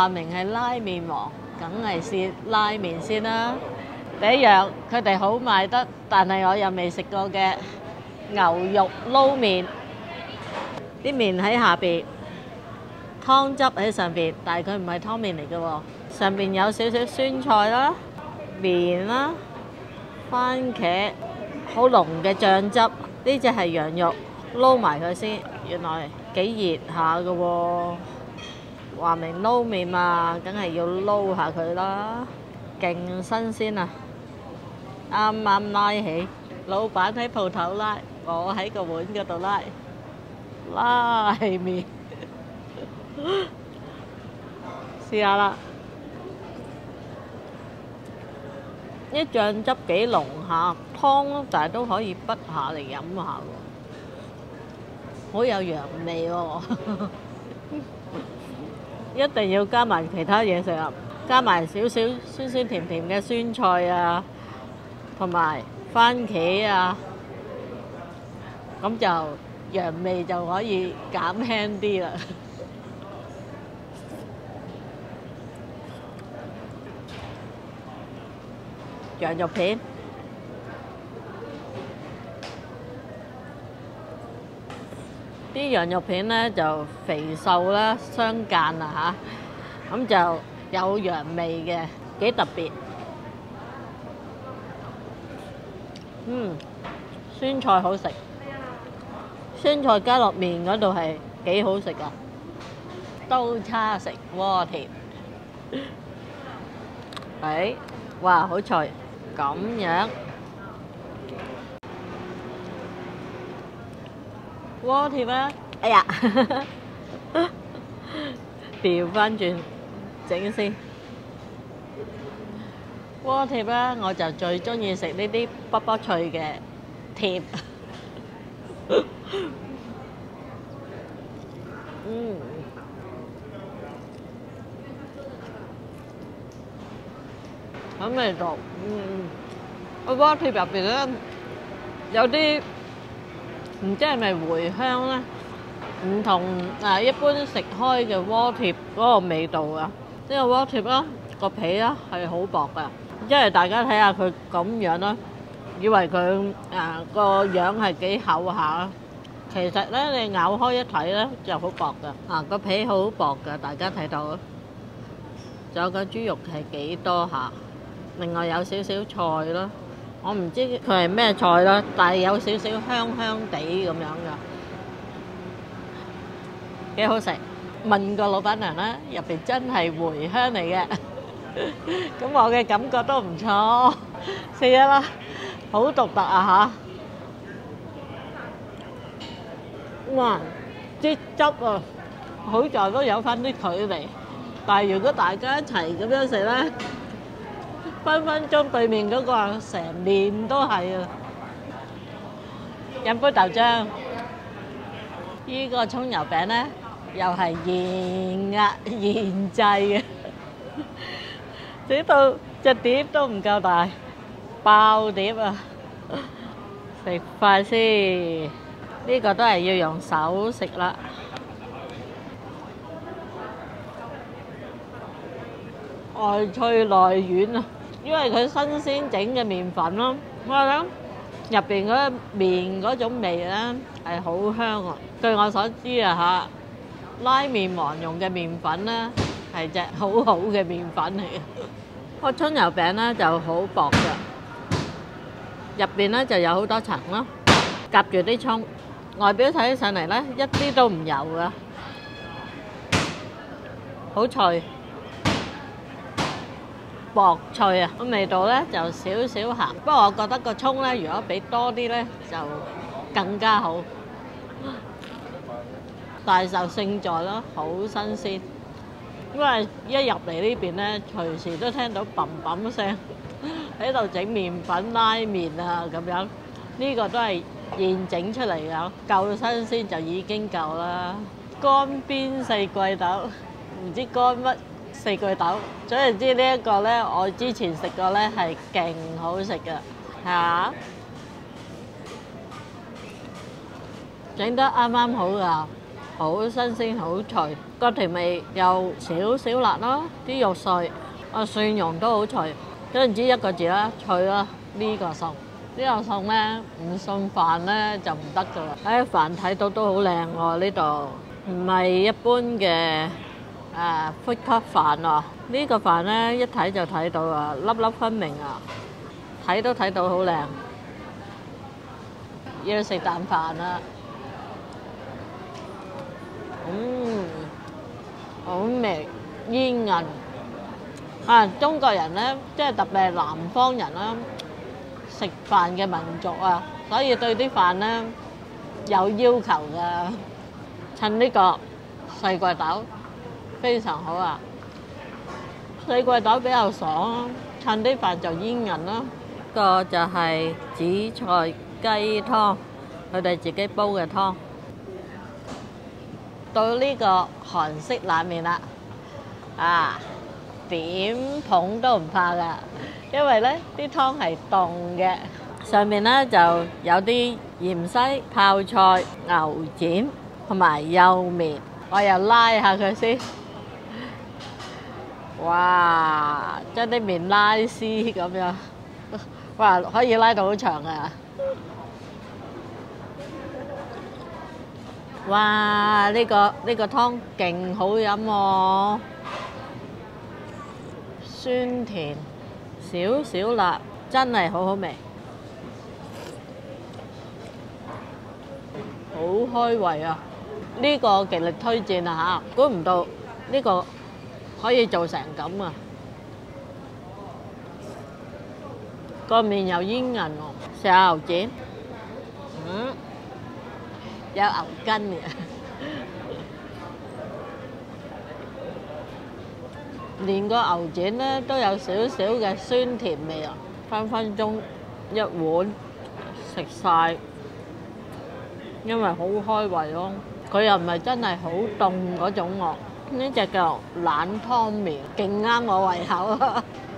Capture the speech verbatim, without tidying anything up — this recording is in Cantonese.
話明係拉麵王，梗係試拉麵先啦。第一樣佢哋好賣得，但係我又未食過嘅牛肉撈麵，啲麵喺下邊，湯汁喺上邊，但係佢唔係湯麵嚟嘅喎。上邊有少少酸菜啦、麵啦、番茄，好濃嘅醬汁。呢隻係羊肉，撈埋佢先。原來幾熱下嘅喎，話明撈麵嘛，梗係要撈下佢啦，勁新鮮啊！啱啱拉起，老闆喺鋪頭拉，我喺個碗嗰度拉，拉麵，試下啦。啲醬汁幾濃下，湯但係都可以滗下嚟飲下喎，好有羊味喎！一定要加埋其他嘢食啊，加埋少少酸酸甜甜嘅酸菜啊，同埋番茄啊，咁就羊味就可以減輕啲啦。羊肉片，啲羊肉片呢就肥瘦啦，相間啊嚇，咁就有羊味嘅，幾特別。嗯，酸菜好食，酸菜加落麵嗰度係幾好食噶。刀叉食鍋貼，誒，哇，好脆！咁樣鍋貼啦，哎呀，調翻轉整先。鍋貼啦，我就最中意食呢啲卜卜脆嘅貼。嗯，好味道。嗯，個鍋貼入邊咧有啲唔知係咪茴香咧，唔同誒一般食開嘅鍋貼嗰個味道啊！呢個鍋貼啦，個皮啦係好薄㗎，因為大家睇下佢咁樣啦，以為佢誒個樣係幾厚下，其實咧你咬開一睇咧就好薄㗎，啊個皮好薄㗎，大家睇到啊！仲有個豬肉係幾多下，另外有少少菜咯。我唔知佢係咩菜啦，但係有少少香香地咁樣噶，幾好食。問個老闆娘啦，入邊真係茴香嚟嘅，咁我嘅感覺都唔錯。試一啦，好獨特啊嚇！哇，啲汁啊，好在都有翻啲距離，但係如果大家一齊咁樣食咧，分分鐘對面嗰個成面都係啊！飲杯豆漿，依個葱油餅咧又係現壓現製嘅，整到隻碟都唔夠大，爆碟啊！食飯先，呢個都係要用手食啦。外脆內軟啊！因為佢新鮮整嘅麵粉咯，我諗入邊嗰麵嗰種味咧係好香啊！據我所知啊嚇，拉麵王用嘅麵粉咧係隻好好嘅麵粉嚟嘅。個葱油餅咧就好薄嘅，入邊咧就有好多層咯，夾住啲葱，外表睇起上嚟咧一啲都唔油噶，好脆。薄脆啊，個味道咧就少少鹹，不過我覺得個葱咧如果俾多啲咧就更加好。大壽勝在咯，好新鮮，因為一入嚟呢邊咧隨時都聽到砰砰聲，喺度整麵粉拉麵啊咁樣，呢個都係現整出嚟㗎，夠新鮮就已經夠啦。乾煸四季豆，唔知乾乜？四季豆，總言之呢一個咧，我之前食過咧係勁好食嘅，係嘛？整得啱啱好㗎， 好新鮮好脆，個調味有少少辣啦，啲肉碎，啊蒜蓉都好脆，總之一個字啦，脆啦。呢個餸，呢個餸咧唔送飯咧就唔得噶啦。誒飯睇到都好靚喎，呢度唔係一般嘅誒呼吸飯喎。呢個飯咧一睇就睇到啊，粒粒分明啊，睇都睇到好靚。要食啖飯啦，嗯，好味煙韌啊！中國人咧，即係特別係南方人啦，食飯嘅民族啊，所以對啲飯咧有要求㗎。趁呢個細貴豆非常好啊！細貴豆比較爽，趁啲飯就煙韌啦。個就係紫菜雞湯，佢哋自己煲嘅湯。到呢個韓式冷麵啦，啊，點捧都唔怕㗎，因為咧啲湯係凍嘅，上面咧就有啲芫茜、泡菜、牛展同埋幼麵，我又拉下佢先。哇！將啲麵拉絲咁樣，哇！可以拉到好長啊！哇！呢個呢個湯勁好飲喎，酸甜少少辣，真係好好味，好開胃啊！呢個極力推薦啊嚇，估唔到呢個可以做成咁啊！個麵又煙韌喎，食下牛展，嗯，有牛筋嘅，連個牛展咧都有少少嘅酸甜味啊！分分鐘一碗食晒，因為好開胃咯。佢又唔係真係好凍嗰種喎，呢隻叫冷湯麵，勁啱我胃口啊！